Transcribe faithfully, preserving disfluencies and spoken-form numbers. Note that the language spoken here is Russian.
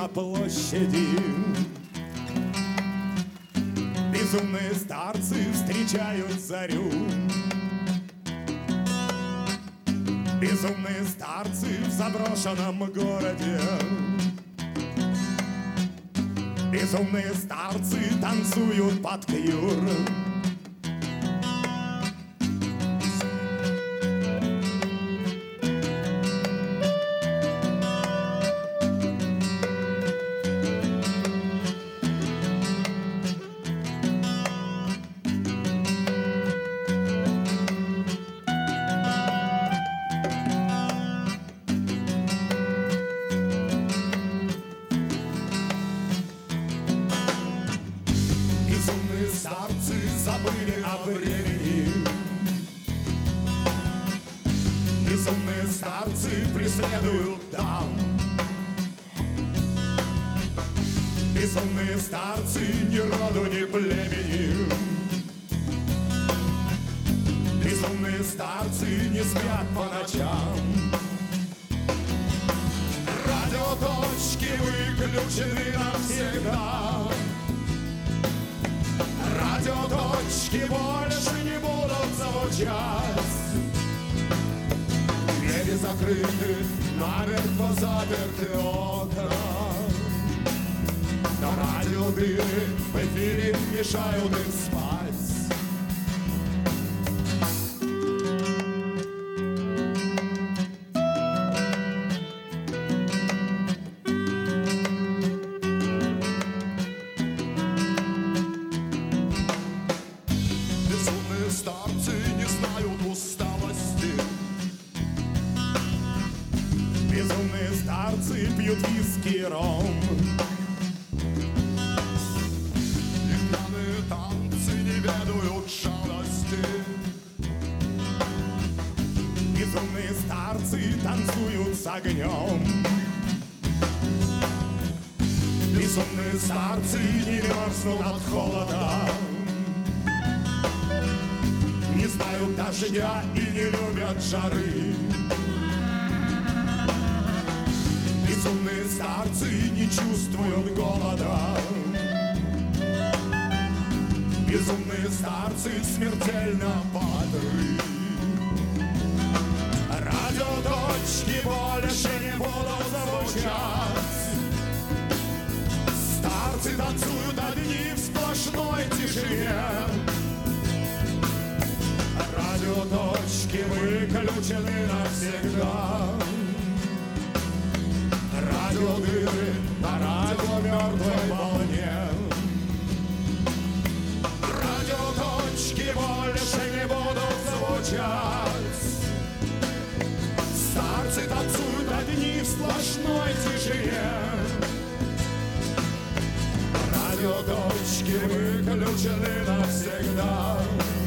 на площади. Безумные старцы встречают зарю. Безумные старцы в заброшенном городе. Безумные старцы танцуют под кьюр. Старцы забыли о времени. Безумные старцы преследуют дам. Безумные старцы ни роду, ни племени. Безумные старцы не спят по ночам. Радиоточки выключены навсегда. Радиоточки больше не будут звучать. Двери закрыты, намертво заперты окна. Но радиодыры в эфире мешают им спать. Старцы не знают усталости. Безумные старцы пьют виски и ром. Их пьяные танцы не ведают шалости. Безумные старцы танцуют с огнем. Безумные старцы не мерзнут от холода. Не знают дождя и не любят жары. Безумные старцы не чувствуют голода. Безумные старцы смертельно бодры. Радиоточки больше не будут звучать. Старцы танцуют одни в сплошной тишине. Радиоточки выключены навсегда. Радиодыры на радио мертвой волне. Радиоточки больше не будут звучать. Старцы танцуют одни в сплошной тишине. Радиоточки выключены навсегда.